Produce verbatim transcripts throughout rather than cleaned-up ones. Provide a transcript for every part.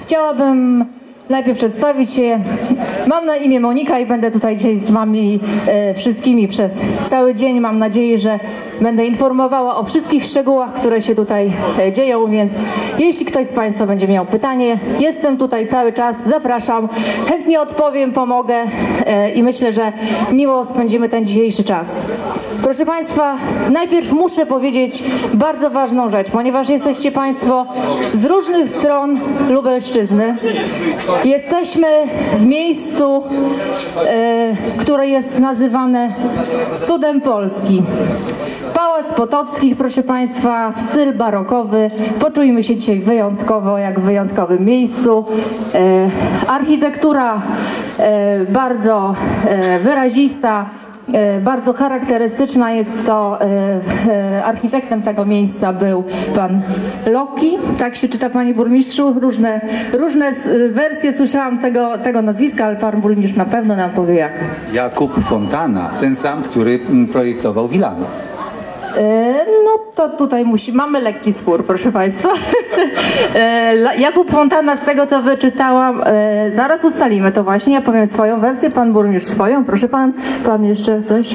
Chciałabym najpierw przedstawić się. Mam na imię Monika i będę tutaj dzisiaj z wami e, wszystkimi przez cały dzień. Mam nadzieję, że będę informowała o wszystkich szczegółach, które się tutaj e, dzieją, więc jeśli ktoś z państwa będzie miał pytanie, jestem tutaj cały czas, zapraszam, chętnie odpowiem, pomogę e, i myślę, że miło spędzimy ten dzisiejszy czas. Proszę państwa, najpierw muszę powiedzieć bardzo ważną rzecz, ponieważ jesteście państwo z różnych stron Lubelszczyzny. Jesteśmy w miejscu, e, które jest nazywane cudem Polski. Pałac Potockich, proszę państwa, styl barokowy. Poczujmy się dzisiaj wyjątkowo, jak w wyjątkowym miejscu. E, architektura e, bardzo e, wyrazista. Bardzo charakterystyczna jest to, architektem tego miejsca był pan Loki, tak się czyta, panie burmistrzu, różne, różne wersje słyszałam tego, tego nazwiska, ale pan burmistrz na pewno nam powie jak. Jakub Fontana, ten sam, który projektował Wilano. No to tutaj musi, mamy lekki spór, proszę państwa. Jakub Fontana, z tego co wyczytałam, zaraz ustalimy to właśnie, ja powiem swoją wersję, pan burmistrz swoją, proszę pan, pan jeszcze coś?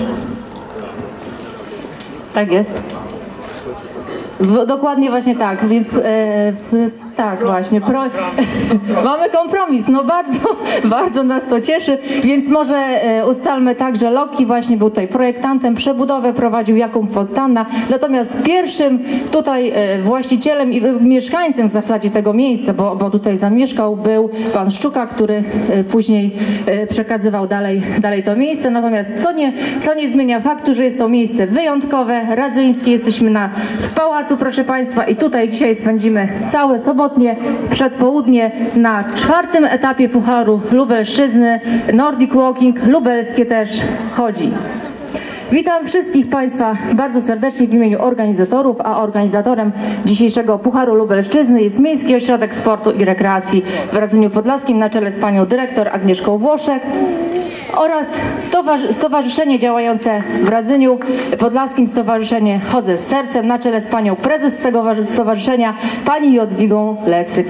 Tak jest. W, dokładnie właśnie tak, więc e, tak właśnie, Pro, mamy kompromis, no bardzo, bardzo nas to cieszy, więc może e, ustalmy tak, że Loki właśnie był tutaj projektantem, przebudowę prowadził Jakub Fontana, natomiast pierwszym tutaj e, właścicielem i mieszkańcem w zasadzie tego miejsca, bo, bo tutaj zamieszkał, był pan Szczuka, który e, później e, przekazywał dalej, dalej to miejsce, natomiast co nie, co nie zmienia faktu, że jest to miejsce wyjątkowe, radzyńskie, jesteśmy na, w pałacu, proszę państwa, i tutaj dzisiaj spędzimy całe sobotnie przedpołudnie na czwartym etapie Pucharu Lubelszczyzny. Nordic Walking lubelskie też chodzi. Witam wszystkich państwa bardzo serdecznie w imieniu organizatorów, a organizatorem dzisiejszego Pucharu Lubelszczyzny jest Miejski Ośrodek Sportu i Rekreacji w Radzeniu Podlaskim na czele z panią dyrektor Agnieszką Włoszek oraz stowarzyszenie działające w Radzeniu Podlaskim, Stowarzyszenie Chodzę z Sercem na czele z panią prezes tego stowarzyszenia, pani Jadwigą Lecyk.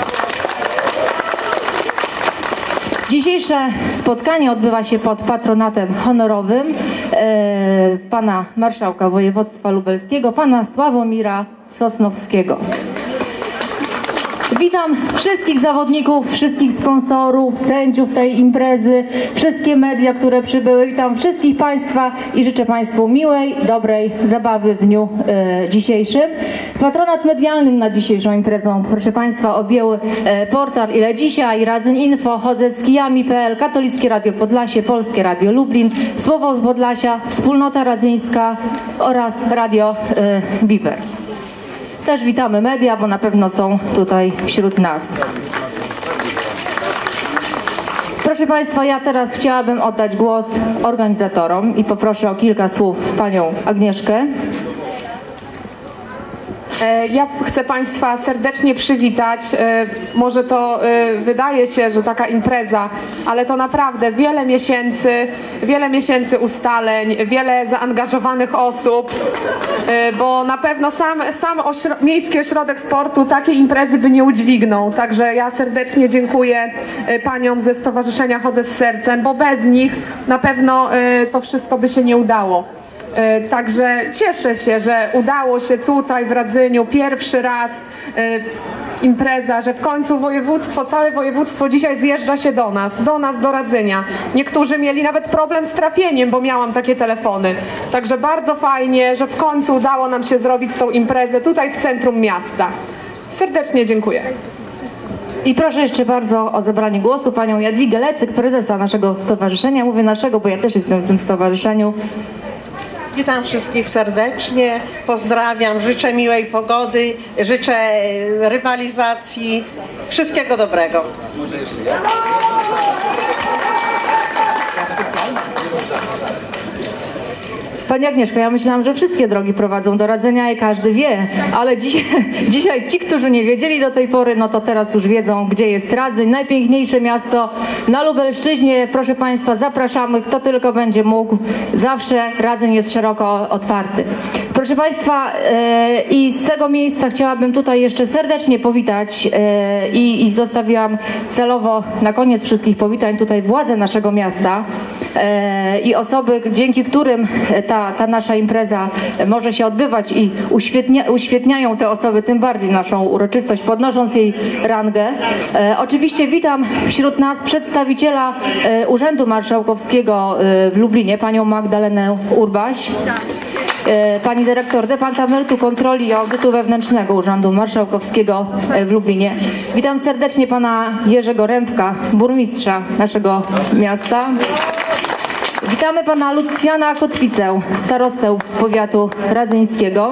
Dzisiejsze spotkanie odbywa się pod patronatem honorowym e, pana marszałka województwa lubelskiego, pana Sławomira Sosnowskiego. Witam wszystkich zawodników, wszystkich sponsorów, sędziów tej imprezy, wszystkie media, które przybyły. Witam wszystkich państwa i życzę państwu miłej, dobrej zabawy w dniu e, dzisiejszym. Patronat medialnym nad dzisiejszą imprezą, proszę państwa, objęły e, portal Ile Dzisiaj, Radzeń Info, Chodzę z kijami kropka p l, Katolickie Radio Podlasie, Polskie Radio Lublin, Słowo Podlasia, Wspólnota Radzyńska oraz Radio e, Biber. Też witamy media, bo na pewno są tutaj wśród nas. Proszę państwa, ja teraz chciałabym oddać głos organizatorom i poproszę o kilka słów panią Agnieszkę. Ja chcę państwa serdecznie przywitać. Może to wydaje się, że taka impreza, ale to naprawdę wiele miesięcy, wiele miesięcy ustaleń, wiele zaangażowanych osób, bo na pewno sam, sam ośro Miejski Ośrodek Sportu takiej imprezy by nie udźwignął. Także ja serdecznie dziękuję paniom ze Stowarzyszenia Chodzę z Sercem, bo bez nich na pewno to wszystko by się nie udało. Także cieszę się, że udało się tutaj w Radzyniu pierwszy raz impreza, że w końcu województwo, całe województwo dzisiaj zjeżdża się do nas, do nas, do Radzynia. Niektórzy mieli nawet problem z trafieniem, bo miałam takie telefony. Także bardzo fajnie, że w końcu udało nam się zrobić tą imprezę tutaj w centrum miasta. Serdecznie dziękuję. I proszę jeszcze bardzo o zabranie głosu panią Jadwigę Lecyk, prezesa naszego stowarzyszenia. Mówię naszego, bo ja też jestem w tym stowarzyszeniu. Witam wszystkich serdecznie, pozdrawiam, życzę miłej pogody, życzę rywalizacji, wszystkiego dobrego. Pani Agnieszko, ja myślałam, że wszystkie drogi prowadzą do Radzenia i każdy wie, ale dzisiaj, dzisiaj ci, którzy nie wiedzieli do tej pory, no to teraz już wiedzą, gdzie jest Radzeń. Najpiękniejsze miasto na Lubelszczyźnie. Proszę Państwa, zapraszamy, kto tylko będzie mógł. Zawsze Radzeń jest szeroko otwarty. Proszę Państwa, e, i z tego miejsca chciałabym tutaj jeszcze serdecznie powitać e, i, i zostawiłam celowo na koniec wszystkich powitań tutaj władze naszego miasta e, i osoby, dzięki którym ta, ta nasza impreza może się odbywać i uświetnia, uświetniają te osoby tym bardziej naszą uroczystość, podnosząc jej rangę. E, oczywiście witam wśród nas przedstawiciela e, Urzędu Marszałkowskiego e, w Lublinie, panią Magdalenę Urbaś. Pani dyrektor Departamentu Kontroli i Audytu Wewnętrznego Urzędu Marszałkowskiego w Lublinie. Witam serdecznie pana Jerzego Rębka, burmistrza naszego miasta. Witamy pana Lucjana Kotwicę, starostę powiatu radzyńskiego.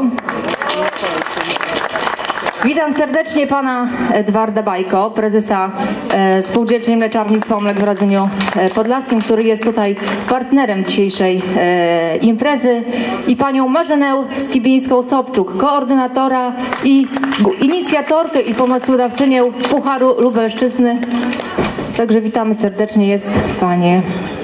Witam serdecznie pana Edwarda Bajko, prezesa e, Spółdzielczej Mleczarni Spomlek w Radzeniu Podlaskim, który jest tutaj partnerem dzisiejszej e, imprezy, i panią Marzenę Skibińską-Sobczuk, koordynatora i inicjatorkę i pomocodawczynię Pucharu Lubelszczyzny. Także witamy serdecznie, jest panie.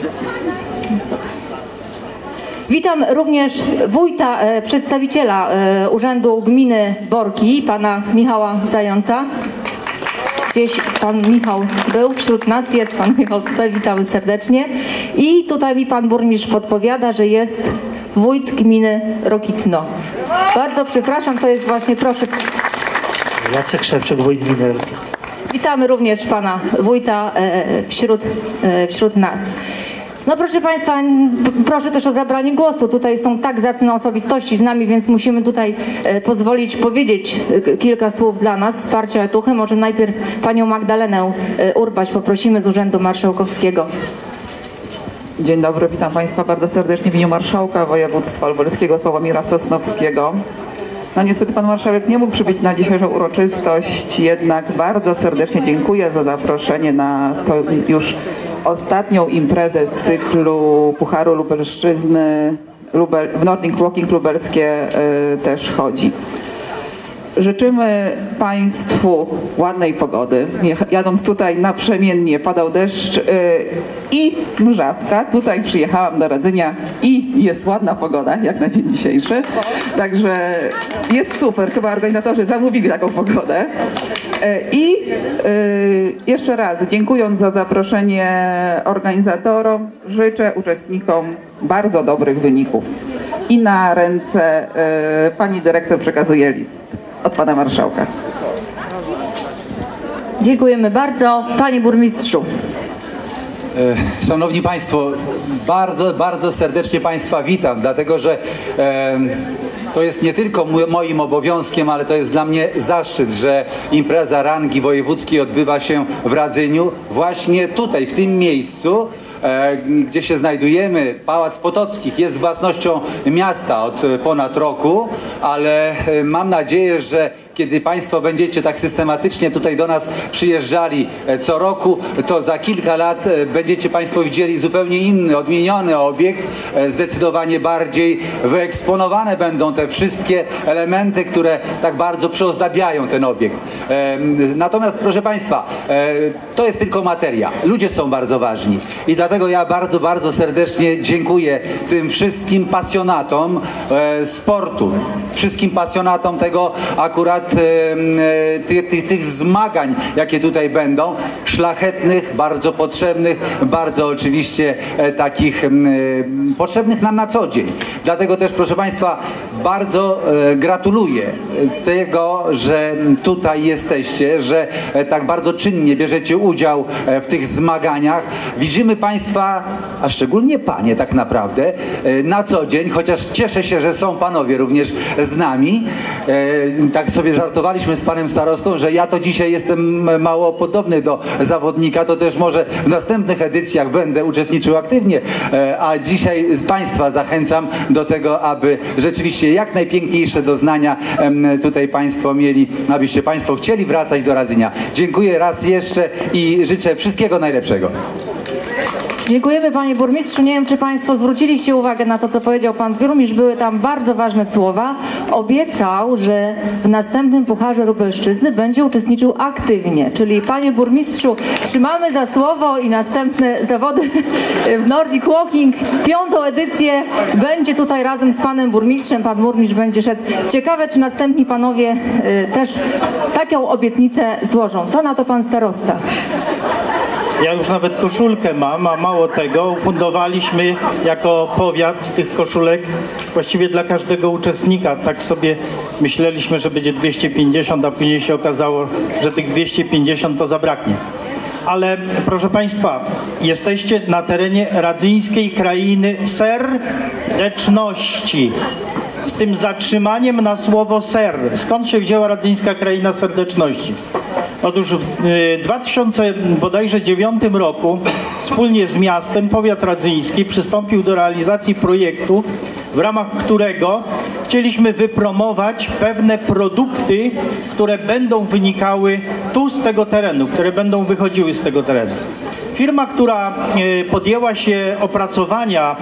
Witam również wójta, e, przedstawiciela e, Urzędu Gminy Borki, pana Michała Zająca. Gdzieś pan Michał był wśród nas, jest pan Michał tutaj, witamy serdecznie. I tutaj mi pan burmistrz podpowiada, że jest wójt gminy Rokitno. Bardzo przepraszam, to jest właśnie, proszę. Jacek Szewczuk, wójt gminy Rokitno. Witamy również pana wójta e, wśród, e, wśród nas. No proszę Państwa, proszę też o zabranie głosu. Tutaj są tak zacne osobistości z nami, więc musimy tutaj e, pozwolić powiedzieć e, kilka słów dla nas, wsparcia Etuchy. Może najpierw panią Magdalenę e, Urbaś poprosimy z Urzędu Marszałkowskiego. Dzień dobry, witam Państwa bardzo serdecznie w imieniu Marszałka Województwa Lubelskiego Sławomira Sosnowskiego. No niestety pan marszałek nie mógł przybyć na dzisiejszą uroczystość, jednak bardzo serdecznie dziękuję za zaproszenie na to już ostatnią imprezę z cyklu Pucharu Lubelszczyzny. Lubel, w Nordic Walking Lubelskie y, też chodzi. Życzymy Państwu ładnej pogody. Jadąc tutaj naprzemiennie padał deszcz yy, i mrzawka. Tutaj przyjechałam do Radzenia i jest ładna pogoda, jak na dzień dzisiejszy. Także jest super. Chyba organizatorzy zamówili taką pogodę. Yy, I yy, jeszcze raz, dziękując za zaproszenie organizatorom, życzę uczestnikom bardzo dobrych wyników. I na ręce yy, pani dyrektor przekazuję list od pana marszałka. Dziękujemy bardzo. Panie burmistrzu. Szanowni Państwo, bardzo, bardzo serdecznie Państwa witam, dlatego że e, to jest nie tylko moim obowiązkiem, ale to jest dla mnie zaszczyt, że impreza rangi wojewódzkiej odbywa się w Radzeniu, właśnie tutaj, w tym miejscu, e, gdzie się znajdujemy. Pałac Potockich jest własnością miasta od ponad roku, ale mam nadzieję, że kiedy Państwo będziecie tak systematycznie tutaj do nas przyjeżdżali co roku, to za kilka lat będziecie Państwo widzieli zupełnie inny, odmieniony obiekt. Zdecydowanie bardziej wyeksponowane będą te wszystkie elementy, które tak bardzo przyozdabiają ten obiekt. Natomiast, proszę Państwa, to jest tylko materia. Ludzie są bardzo ważni i dlatego ja bardzo, bardzo serdecznie dziękuję tym wszystkim pasjonatom sportu, wszystkim pasjonatom tego akurat Tych, tych, tych zmagań, jakie tutaj będą, szlachetnych, bardzo potrzebnych, bardzo oczywiście takich potrzebnych nam na co dzień. Dlatego też, proszę Państwa, bardzo gratuluję tego, że tutaj jesteście, że tak bardzo czynnie bierzecie udział w tych zmaganiach. Widzimy Państwa, a szczególnie Panie tak naprawdę, na co dzień, chociaż cieszę się, że są Panowie również z nami. Tak sobie żartowaliśmy z panem starostą, że ja to dzisiaj jestem mało podobny do zawodnika, to też może w następnych edycjach będę uczestniczył aktywnie, a dzisiaj Państwa zachęcam do tego, aby rzeczywiście jak najpiękniejsze doznania tutaj Państwo mieli, abyście Państwo chcieli wracać. wracać do Radzenia. Dziękuję raz jeszcze i życzę wszystkiego najlepszego. Dziękujemy panie burmistrzu. Nie wiem, czy państwo zwróciliście uwagę na to, co powiedział pan burmistrz. Były tam bardzo ważne słowa. Obiecał, że w następnym Pucharze Lubelszczyzny będzie uczestniczył aktywnie. Czyli panie burmistrzu, trzymamy za słowo i następne zawody w Nordic Walking, piątą edycję, będzie tutaj razem z panem burmistrzem. Pan burmistrz będzie szedł. Ciekawe, czy następni panowie y, też taką obietnicę złożą. Co na to pan starosta? Ja już nawet koszulkę mam, a mało tego, ufundowaliśmy jako powiat tych koszulek właściwie dla każdego uczestnika. Tak sobie myśleliśmy, że będzie dwieście pięćdziesiąt, a później się okazało, że tych dwieście pięćdziesiąt to zabraknie. Ale proszę państwa, jesteście na terenie radzyńskiej krainy serdeczności. Z tym zatrzymaniem na słowo ser. Skąd się wzięła radzyńska kraina serdeczności? Otóż w dwa tysiące dziewiątym roku wspólnie z miastem powiat radzyński przystąpił do realizacji projektu, w ramach którego chcieliśmy wypromować pewne produkty, które będą wynikały tu z tego terenu, które będą wychodziły z tego terenu. Firma, która podjęła się opracowania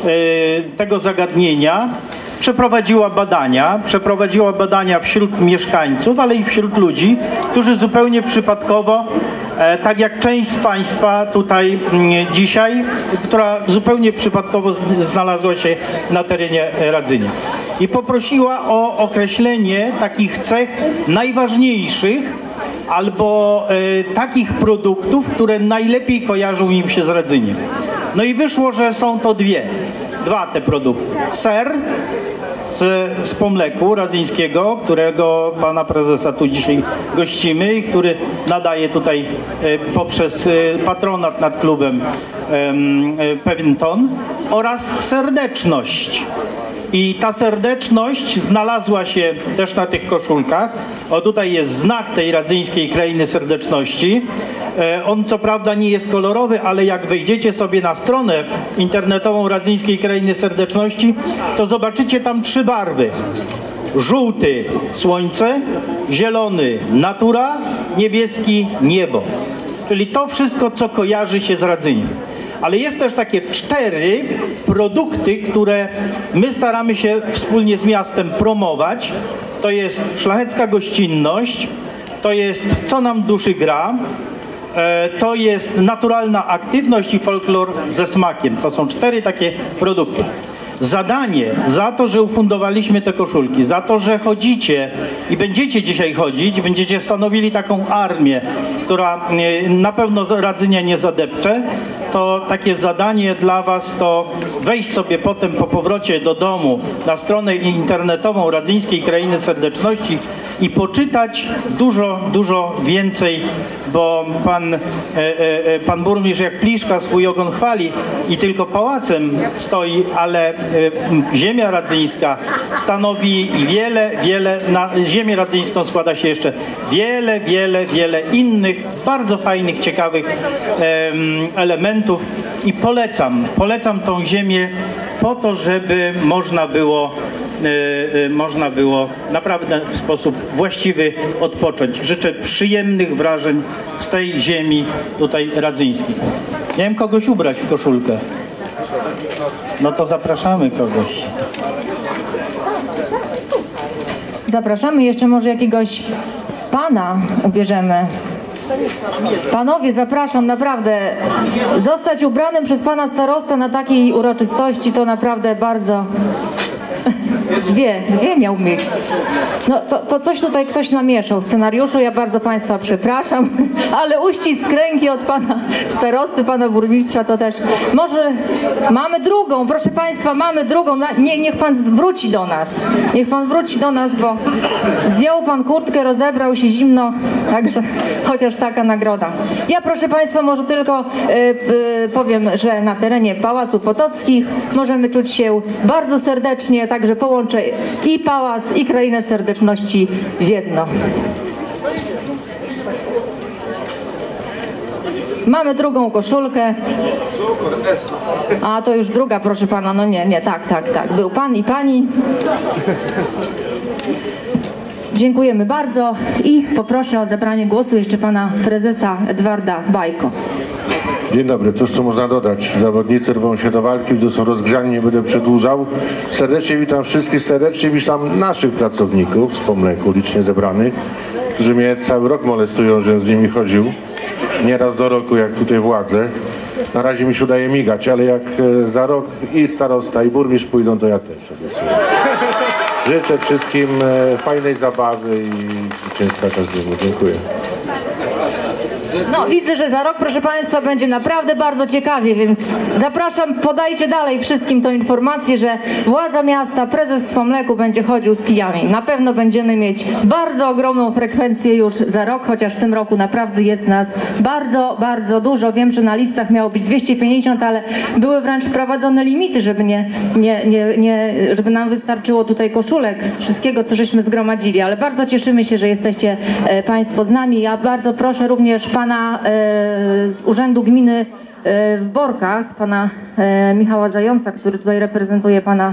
tego zagadnienia, przeprowadziła badania, przeprowadziła badania wśród mieszkańców, ale i wśród ludzi, którzy zupełnie przypadkowo, e, tak jak część z państwa tutaj m, dzisiaj, która zupełnie przypadkowo znalazła się na terenie Radzynia. I poprosiła o określenie takich cech najważniejszych albo e, takich produktów, które najlepiej kojarzą im się z Radzyniem. No i wyszło, że są to dwie. Dwa te produkty. Ser z, z Pomleku radzyńskiego, którego pana prezesa tu dzisiaj gościmy i który nadaje tutaj e, poprzez e, patronat nad klubem e, e, pewien ton, oraz serdeczność. I ta serdeczność znalazła się też na tych koszulkach. O, tutaj jest znak tej radzyńskiej krainy serdeczności. On co prawda nie jest kolorowy, ale jak wejdziecie sobie na stronę internetową Radzyńskiej Krainy Serdeczności, to zobaczycie tam trzy barwy. Żółty słońce, zielony natura, niebieski niebo. Czyli to wszystko, co kojarzy się z Radzyniem. Ale jest też takie cztery produkty, które my staramy się wspólnie z miastem promować. To jest szlachecka gościnność, to jest co nam duszy gra, to jest naturalna aktywność i folklor ze smakiem. To są cztery takie produkty. Zadanie za to, że ufundowaliśmy te koszulki, za to, że chodzicie i będziecie dzisiaj chodzić, będziecie stanowili taką armię, która na pewno Radzynia nie zadepcze, to takie zadanie dla was to wejść sobie potem po powrocie do domu na stronę internetową Radzyńskiej Krainy Serdeczności i poczytać dużo, dużo więcej, bo pan, e, e, pan burmistrz jak Pliszka swój ogon chwali i tylko pałacem stoi, ale e, ziemia radzyńska stanowi wiele, wiele, na ziemię radzyńską składa się jeszcze wiele, wiele, wiele innych, bardzo fajnych, ciekawych e, elementów i polecam, polecam tą ziemię po to, żeby można było Yy, można było naprawdę w sposób właściwy odpocząć. Życzę przyjemnych wrażeń z tej ziemi tutaj radzyńskiej. Miałem kogoś ubrać w koszulkę. No to zapraszamy kogoś. Zapraszamy jeszcze może jakiegoś pana ubierzemy. Panowie, zapraszam, naprawdę. Zostać ubranym przez pana starostę na takiej uroczystości to naprawdę bardzo... Dwie, dwie miał mieć. No to, to coś tutaj ktoś namieszał w scenariuszu, ja bardzo państwa przepraszam, ale uścisk ręki od pana starosty, pana burmistrza to też. Może mamy drugą, proszę państwa, mamy drugą. Nie, niech pan wróci do nas. Niech pan wróci do nas, bo zdjął pan kurtkę, rozebrał się zimno, także chociaż taka nagroda. Ja proszę państwa może tylko y, y, powiem, że na terenie Pałacu Potockich możemy czuć się bardzo serdecznie, także połączę i pałac, i krainę serdeczności w jedno. Mamy drugą koszulkę. A to już druga, proszę pana. No nie, nie, tak, tak, tak. Był pan i pani. Dziękujemy bardzo i poproszę o zabranie głosu jeszcze pana prezesa Edwarda Bajko. Dzień dobry, cóż tu można dodać? Zawodnicy rwą się do walki, już są rozgrzani, nie będę przedłużał. Serdecznie witam wszystkich, serdecznie witam naszych pracowników z Pomleku, licznie zebranych, którzy mnie cały rok molestują, żebym z nimi chodził. Nieraz do roku, jak tutaj władze. Na razie mi się udaje migać, ale jak za rok i starosta, i burmistrz pójdą, to ja też obiecuję. Życzę wszystkim fajnej zabawy i zwycięstwa każdemu. Dziękuję. No widzę, że za rok, proszę Państwa, będzie naprawdę bardzo ciekawie, więc zapraszam, podajcie dalej wszystkim tą informację, że władza miasta, prezes z Pomleku będzie chodził z kijami. Na pewno będziemy mieć bardzo ogromną frekwencję już za rok, chociaż w tym roku naprawdę jest nas bardzo, bardzo dużo. Wiem, że na listach miało być dwieście pięćdziesiąt, ale były wręcz wprowadzone limity, żeby, nie, nie, nie, nie, żeby nam wystarczyło tutaj koszulek z wszystkiego, co żeśmy zgromadzili. Ale bardzo cieszymy się, że jesteście e, Państwo z nami. Ja bardzo proszę również Pana Pana e, z Urzędu Gminy e, w Borkach, pana e, Michała Zająca, który tutaj reprezentuje pana.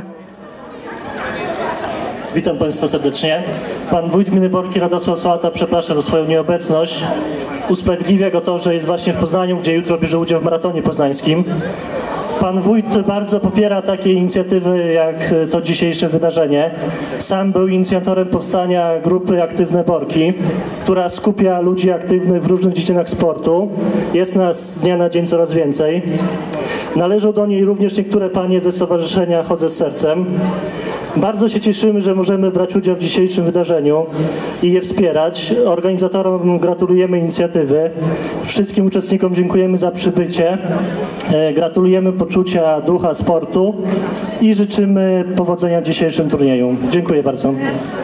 Witam Państwa serdecznie. Pan wójt gminy Borki Radosław Słata przeprasza za swoją nieobecność. Usprawiedliwia go to, że jest właśnie w Poznaniu, gdzie jutro bierze udział w maratonie poznańskim. Pan wójt bardzo popiera takie inicjatywy jak to dzisiejsze wydarzenie. Sam był inicjatorem powstania grupy Aktywne Borki, która skupia ludzi aktywnych w różnych dziedzinach sportu. Jest nas z dnia na dzień coraz więcej. Należą do niej również niektóre panie ze stowarzyszenia Chodzę z Sercem. Bardzo się cieszymy, że możemy brać udział w dzisiejszym wydarzeniu i je wspierać. Organizatorom gratulujemy inicjatywy. Wszystkim uczestnikom dziękujemy za przybycie. Gratulujemy poczucia ducha sportu i życzymy powodzenia w dzisiejszym turnieju. Dziękuję bardzo.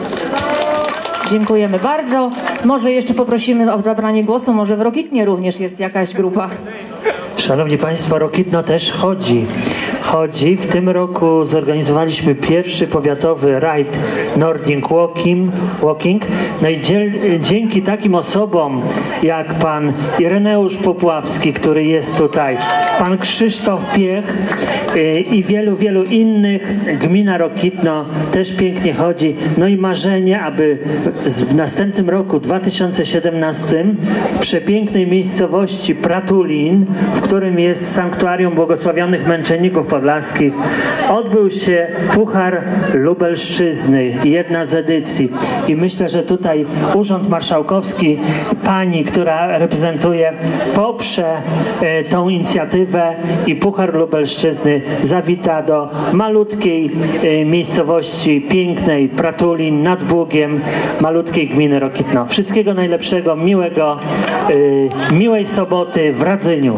Dziękujemy bardzo. Może jeszcze poprosimy o zabranie głosu. Może w Rokitnie również jest jakaś grupa. Szanowni Państwo, Rokitno też chodzi. Chodzi. W tym roku zorganizowaliśmy pierwszy powiatowy rajd Nordic Walking. walking. No i dzięki takim osobom jak pan Ireneusz Popławski, który jest tutaj, pan Krzysztof Piech yy, i wielu, wielu innych, gmina Rokitno też pięknie chodzi. No i marzenie, aby w następnym roku, dwa tysiące siedemnastym, w przepięknej miejscowości Pratulin, w którym jest sanktuarium błogosławionych męczenników podlaskich, odbył się Puchar Lubelszczyzny, jedna z edycji. I myślę, że tutaj Urząd Marszałkowski, pani, która reprezentuje, poprze e, tą inicjatywę i Puchar Lubelszczyzny zawita do malutkiej e, miejscowości pięknej Pratulin nad Bugiem, malutkiej gminy Rokitno. Wszystkiego najlepszego, miłego, e, miłej soboty w Radzyniu.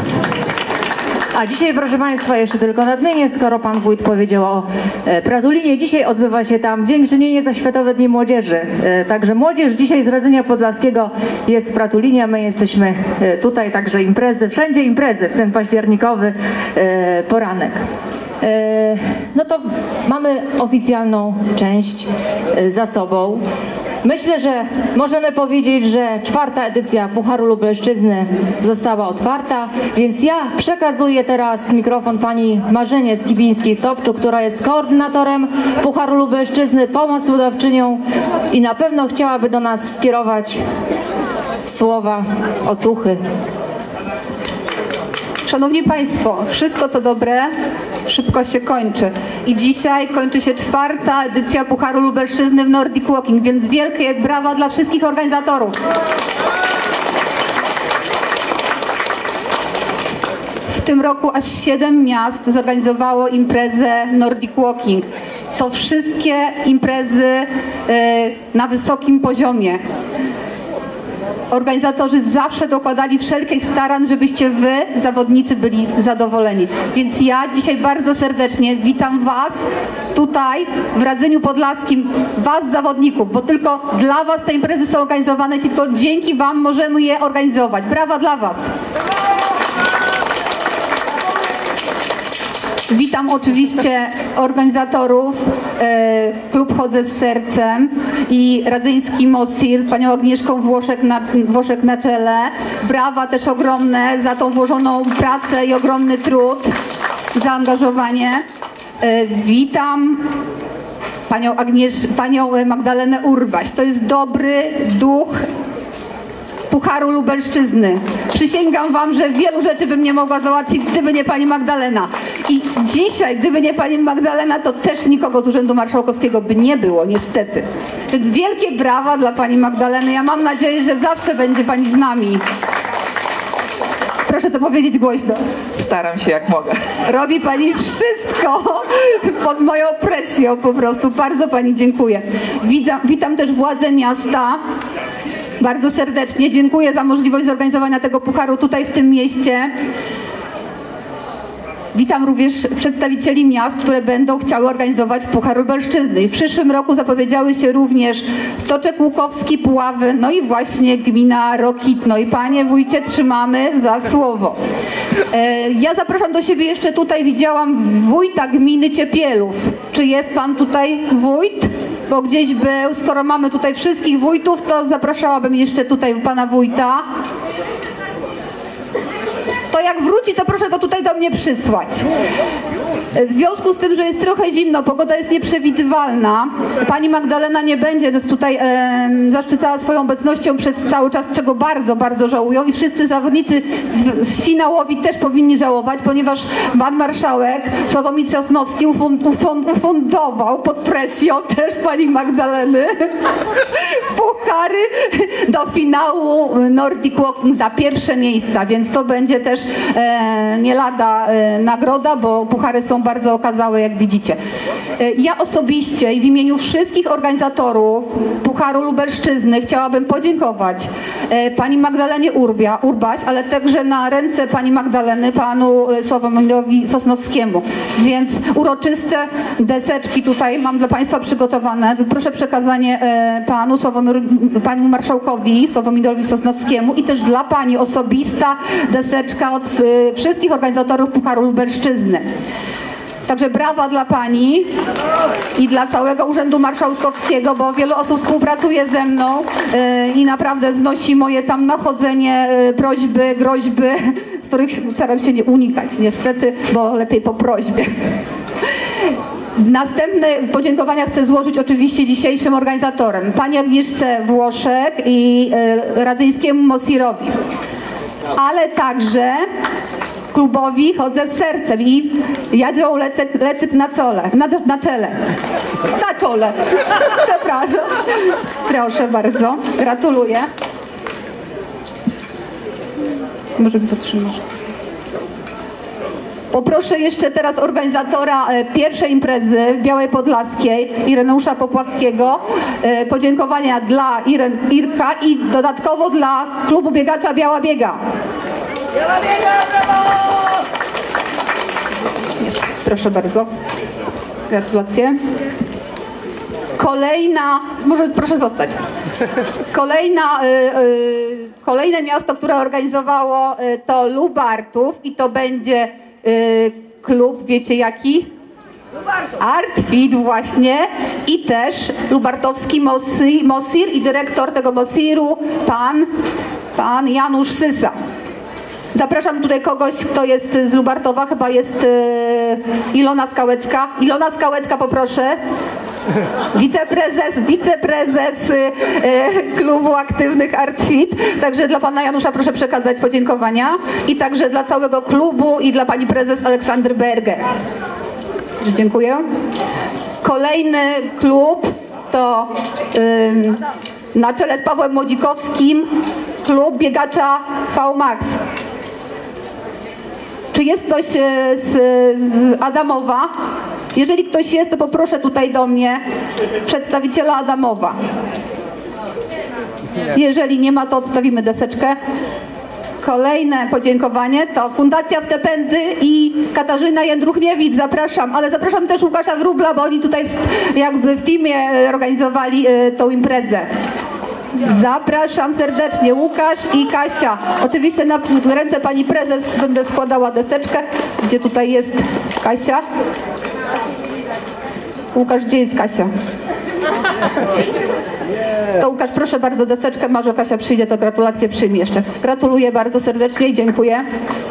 A dzisiaj, proszę Państwa, jeszcze tylko nadmienię, skoro Pan Wójt powiedział o e, Pratulinie. Dzisiaj odbywa się tam dziękczynienie za Światowe Dni Młodzieży. E, także młodzież dzisiaj z Radzenia Podlaskiego jest w Pratulinie. My jesteśmy e, tutaj, także imprezy, wszędzie imprezy, w ten październikowy e, poranek. E, no to mamy oficjalną część e, za sobą. Myślę, że możemy powiedzieć, że czwarta edycja Pucharu Lubelszczyzny została otwarta, więc ja przekazuję teraz mikrofon pani Marzenie Skibińskiej-Sobczuk, która jest koordynatorem Pucharu Lubelszczyzny, pomysłodawczynią i na pewno chciałaby do nas skierować słowa otuchy. Szanowni Państwo, wszystko co dobre szybko się kończy. I dzisiaj kończy się czwarta edycja Pucharu Lubelszczyzny w Nordic Walking, więc wielkie brawa dla wszystkich organizatorów. W tym roku aż siedem miast zorganizowało imprezę Nordic Walking. To wszystkie imprezy y, na wysokim poziomie. Organizatorzy zawsze dokładali wszelkich starań, żebyście wy, zawodnicy, byli zadowoleni. Więc ja dzisiaj bardzo serdecznie witam was tutaj w Radzeniu Podlaskim, was zawodników, bo tylko dla was te imprezy są organizowane, tylko dzięki wam możemy je organizować. Brawa dla was! Witam oczywiście organizatorów, e, Klub Chodzę z Sercem i Radzyński Mosir z panią Agnieszką Włoszek na, Włoszek na czele. Brawa też ogromne za tą włożoną pracę i ogromny trud, zaangażowanie. E, witam panią, Agniesz, panią Magdalenę Urbaś. To jest dobry duch Pucharu Lubelszczyzny. Przysięgam wam, że wielu rzeczy bym nie mogła załatwić, gdyby nie pani Magdalena. I dzisiaj, gdyby nie pani Magdalena, to też nikogo z Urzędu Marszałkowskiego by nie było, niestety. Więc wielkie brawa dla pani Magdaleny. Ja mam nadzieję, że zawsze będzie pani z nami. Proszę to powiedzieć głośno. Staram się jak mogę. Robi pani wszystko pod moją presją po prostu. Bardzo pani dziękuję. Widzam, witam też władze miasta. Bardzo serdecznie dziękuję za możliwość zorganizowania tego pucharu tutaj w tym mieście. Witam również przedstawicieli miast, które będą chciały organizować Puchar Lubelszczyzny. I w przyszłym roku zapowiedziały się również Stoczek Łukowski, Puławy, no i właśnie gmina Rokitno. I panie wójcie, trzymamy za słowo. E, ja zapraszam do siebie jeszcze tutaj, widziałam wójta gminy Ciepielów. Czy jest pan tutaj wójt? Bo gdzieś był, skoro mamy tutaj wszystkich wójtów, to zapraszałabym jeszcze tutaj pana wójta. To jak wróci, to proszę go tutaj do mnie przysłać. W związku z tym, że jest trochę zimno, pogoda jest nieprzewidywalna, pani Magdalena nie będzie nas tutaj e, zaszczycała swoją obecnością przez cały czas, czego bardzo, bardzo żałują i wszyscy zawodnicy z finałowi też powinni żałować, ponieważ pan marszałek Sławomir Sosnowski ufund, ufund, ufundował pod presją też pani Magdaleny puchary do finału Nordic Walking za pierwsze miejsca, więc to będzie też e, nie lada e, nagroda, bo puchary są bardzo okazałe, jak widzicie. E, ja osobiście i w imieniu wszystkich organizatorów Pucharu Lubelszczyzny chciałabym podziękować e, pani Magdalenie Urbia, Urbaś, ale także na ręce pani Magdaleny panu e, Sławomirowi Sosnowskiemu. Więc uroczyste deseczki tutaj mam dla państwa przygotowane. Proszę przekazanie e, panu Sławomir, panu marszałkowi Sławomirowi Sosnowskiemu i też dla pani osobista deseczka od y, wszystkich organizatorów Pucharu Lubelszczyzny. Także brawa dla pani i dla całego Urzędu Marszałkowskiego, bo wielu osób współpracuje ze mną y, i naprawdę znosi moje tam nachodzenie, y, prośby, groźby, z których staram się nie unikać niestety, bo lepiej po prośbie. Następne podziękowania chcę złożyć oczywiście dzisiejszym organizatorem, pani Agnieszce Włoszek i y, Radzyńskiemu Mosirowi, ale także klubowi Chodzę z sercem i Jadzią Lecyk, Lecyk na, cole, na, na czele. Na czole. Przepraszam. Proszę bardzo. Gratuluję. Może mi podtrzymasz. Poproszę jeszcze teraz organizatora e, pierwszej imprezy w Białej Podlaskiej, Ireneusza Popławskiego, e, podziękowania dla Iren, Irka i dodatkowo dla klubu biegacza Biała Biega. Biała Biega, brawo! Proszę bardzo. Gratulacje. Kolejna, może proszę zostać. Kolejna, y, y, kolejne miasto, które organizowało y, to Lubartów i to będzie y, klub, wiecie jaki? Artfit właśnie i też lubartowski Mosir, Mosir i dyrektor tego Mosiru pan, pan Janusz Sysa. Zapraszam tutaj kogoś, kto jest z Lubartowa, chyba jest y, Ilona Skałecka. Ilona Skałecka, poproszę. Wiceprezes, wiceprezes y, y, klubu aktywnych Artfit. Także dla pana Janusza proszę przekazać podziękowania i także dla całego klubu i dla pani prezes Aleksandry Berger. Dziękuję. Kolejny klub to y, na czele z Pawłem Młodzikowskim klub biegacza V Max. Czy jest ktoś z, z Adamowa? Jeżeli ktoś jest, to poproszę tutaj do mnie przedstawiciela Adamowa. Jeżeli nie ma, to odstawimy deseczkę. Kolejne podziękowanie to Fundacja Wtepędy i Katarzyna Jędruchniewicz. Zapraszam, ale zapraszam też Łukasza Wróbla, bo oni tutaj w, jakby w teamie organizowali y, tą imprezę. Zapraszam serdecznie, Łukasz i Kasia. Oczywiście na ręce pani prezes będę składała deseczkę. Gdzie tutaj jest Kasia? Łukasz, gdzie jest Kasia? To Łukasz, proszę bardzo, deseczkę, może Kasia przyjdzie, to gratulacje przyjmie jeszcze. Gratuluję bardzo serdecznie i dziękuję.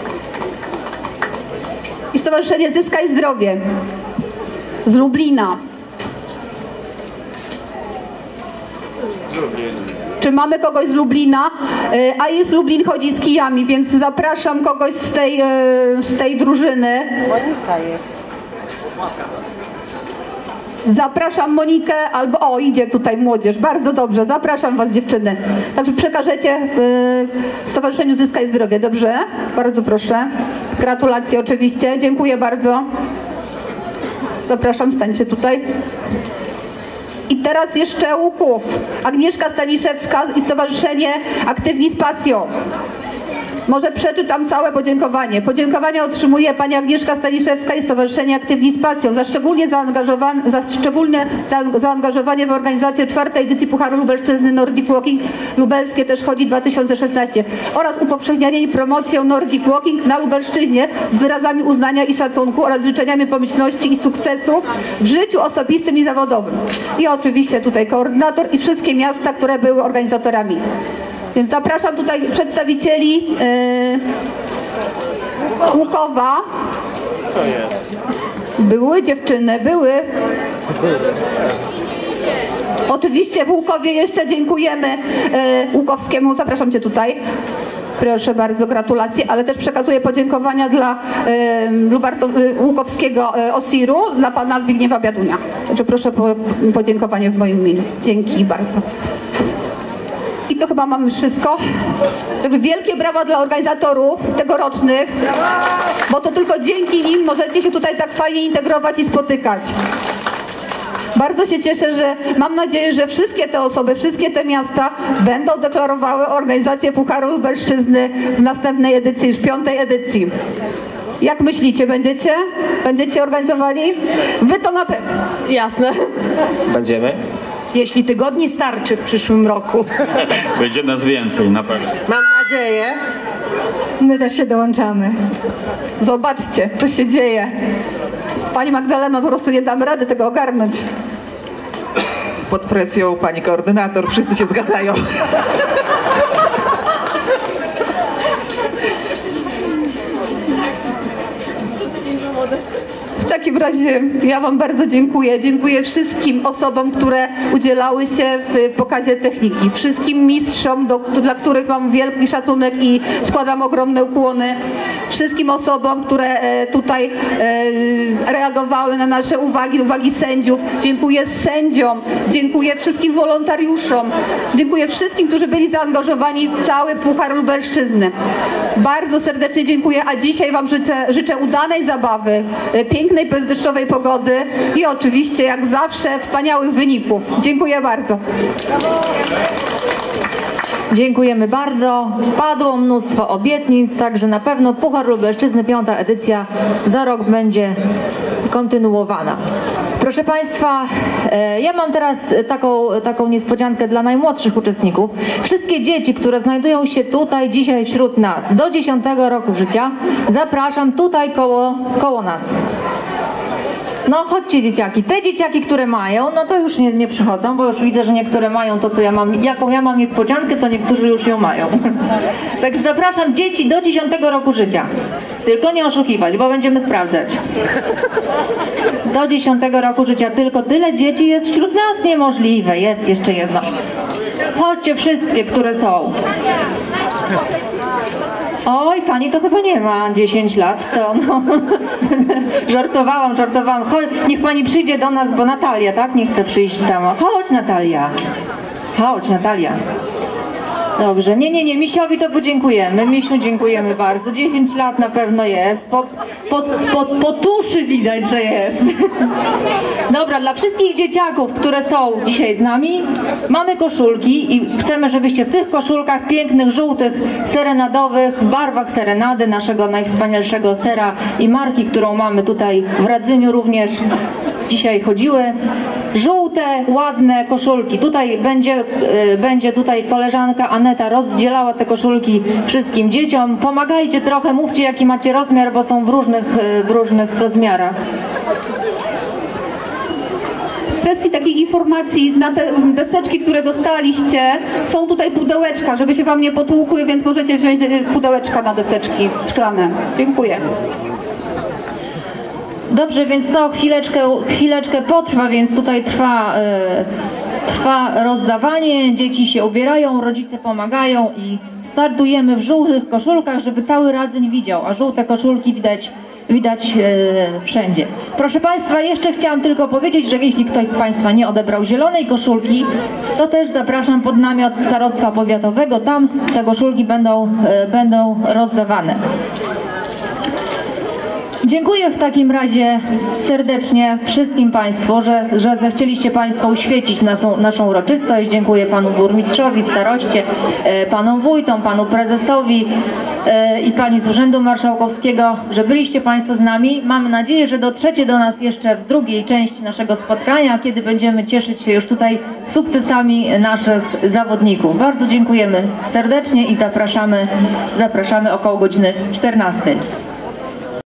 I Stowarzyszenie Zyskaj Zdrowie z Lublina. Czy Czy mamy kogoś z Lublina? A jest Lublin chodzi z kijami, więc zapraszam kogoś z tej, z tej drużyny. Monika jest. Zapraszam Monikę, albo o, idzie tutaj młodzież, bardzo dobrze, zapraszam was dziewczyny. Także przekażecie y, Stowarzyszeniu Zyskaj Zdrowie, dobrze? Bardzo proszę. Gratulacje oczywiście, dziękuję bardzo. Zapraszam, stańcie tutaj. I teraz jeszcze Łuków. Agnieszka Staniszewska i Stowarzyszenie Aktywni z Pasją. Może przeczytam całe podziękowanie. Podziękowania otrzymuje pani Agnieszka Staniszewska i Stowarzyszenie Aktywni z Pasją za szczególnie zaangażowanie, za szczególne zaangażowanie w organizację czwartej edycji Pucharu Lubelszczyzny Nordic Walking Lubelskie też chodzi dwa tysiące szesnaście oraz upowszechnianie i promocję Nordic Walking na Lubelszczyźnie z wyrazami uznania i szacunku oraz życzeniami pomyślności i sukcesów w życiu osobistym i zawodowym. I oczywiście tutaj koordynator i wszystkie miasta, które były organizatorami. Więc zapraszam tutaj przedstawicieli yy, Łukowa. Były dziewczyny, były. Oczywiście w Łukowie jeszcze dziękujemy yy, Łukowskiemu. Zapraszam cię tutaj. Proszę bardzo, gratulacje, ale też przekazuję podziękowania dla y, Lubarto, y, Łukowskiego y, Osiru, dla pana Zbigniewa Biadunia. Także proszę po podziękowanie w moim imieniu. Dzięki bardzo. I to chyba mamy wszystko. Także wielkie brawa dla organizatorów tegorocznych, bo to tylko dzięki nim możecie się tutaj tak fajnie integrować i spotykać. Bardzo się cieszę, że mam nadzieję, że wszystkie te osoby, wszystkie te miasta będą deklarowały organizację Pucharu Lubelszczyzny w następnej edycji, już piątej edycji. Jak myślicie, będziecie? Będziecie organizowali? Wy to na pewno. Jasne. Będziemy. Jeśli tygodni starczy w przyszłym roku. Będzie nas więcej, na pewno. Mam nadzieję. My też się dołączamy. Zobaczcie, co się dzieje. Pani Magdalena, po prostu nie damy rady tego ogarnąć. Pod presją pani koordynator, wszyscy się zgadzają. W takim razie ja wam bardzo dziękuję. Dziękuję wszystkim osobom, które udzielały się w pokazie techniki. Wszystkim mistrzom, do, dla których mam wielki szacunek i składam ogromne ukłony. Wszystkim osobom, które tutaj reagowały na nasze uwagi, uwagi sędziów. Dziękuję sędziom, dziękuję wszystkim wolontariuszom. Dziękuję wszystkim, którzy byli zaangażowani w cały Puchar Lubelszczyzny. Bardzo serdecznie dziękuję, a dzisiaj wam życzę, życzę udanej zabawy, pięknej, bezdeszczowej pogody i oczywiście, jak zawsze, wspaniałych wyników. Dziękuję bardzo. Dziękujemy bardzo. Padło mnóstwo obietnic, także na pewno Puchar Lubelszczyzny, piąta edycja za rok będzie kontynuowana. Proszę Państwa, ja mam teraz taką, taką niespodziankę dla najmłodszych uczestników. Wszystkie dzieci, które znajdują się tutaj dzisiaj wśród nas do dziesiątego roku życia, zapraszam tutaj koło, koło nas. No chodźcie dzieciaki. Te dzieciaki, które mają, no to już nie, nie przychodzą, bo już widzę, że niektóre mają to, co ja mam. Jaką ja mam niespodziankę, to niektórzy już ją mają. Także zapraszam dzieci do dziesiątego roku życia. Tylko nie oszukiwać, bo będziemy sprawdzać. Do dziesiątego roku życia tylko tyle dzieci jest wśród nas niemożliwe. Jest jeszcze jedno. Chodźcie wszystkie, które są. Oj, pani to chyba nie ma dziesięć lat, co? No. Żartowałam, żartowałam. Chodź, niech pani przyjdzie do nas, bo Natalia, tak? Nie chce przyjść sama. Chodź, Natalia. Chodź, Natalia. Dobrze, nie, nie, nie, Misiowi to podziękujemy. Misiu, dziękujemy bardzo. dziesięć lat na pewno jest. Po, po, po, po tuszy widać, że jest. Dobra, dla wszystkich dzieciaków, które są dzisiaj z nami, mamy koszulki i chcemy, żebyście w tych koszulkach pięknych, żółtych, serenadowych, w barwach serenady, naszego najwspanialszego sera i marki, którą mamy tutaj w Radzyniu również dzisiaj chodziły. Żółte, ładne koszulki. Tutaj będzie, y, będzie tutaj koleżanka Aneta rozdzielała te koszulki wszystkim dzieciom. Pomagajcie trochę, mówcie jaki macie rozmiar, bo są w różnych, y, w różnych rozmiarach. W kwestii takich informacji, na te deseczki, które dostaliście, są tutaj pudełeczka, żeby się wam nie potłukły, więc możecie wziąć pudełeczka na deseczki szklane. Dziękuję. Dobrze, więc to chwileczkę, chwileczkę potrwa, więc tutaj trwa, y, trwa rozdawanie, dzieci się ubierają, rodzice pomagają i startujemy w żółtych koszulkach, żeby cały Radzyń widział, a żółte koszulki widać widać e, wszędzie. Proszę Państwa, jeszcze chciałam tylko powiedzieć, że jeśli ktoś z Państwa nie odebrał zielonej koszulki, to też zapraszam pod namiot Starostwa Powiatowego, tam te koszulki będą, e, będą rozdawane. Dziękuję w takim razie serdecznie wszystkim Państwu, że, że zechcieliście Państwo uświecić naszą, naszą uroczystość. Dziękuję Panu Burmistrzowi, staroście, e, Panom Wójtom, Panu Prezesowi e, i Pani z Urzędu Marszałkowskiego, że byliście Państwo z nami. Mamy nadzieję, że dotrzecie do nas jeszcze w drugiej części naszego spotkania, kiedy będziemy cieszyć się już tutaj sukcesami naszych zawodników. Bardzo dziękujemy serdecznie i zapraszamy, zapraszamy około godziny czternastej.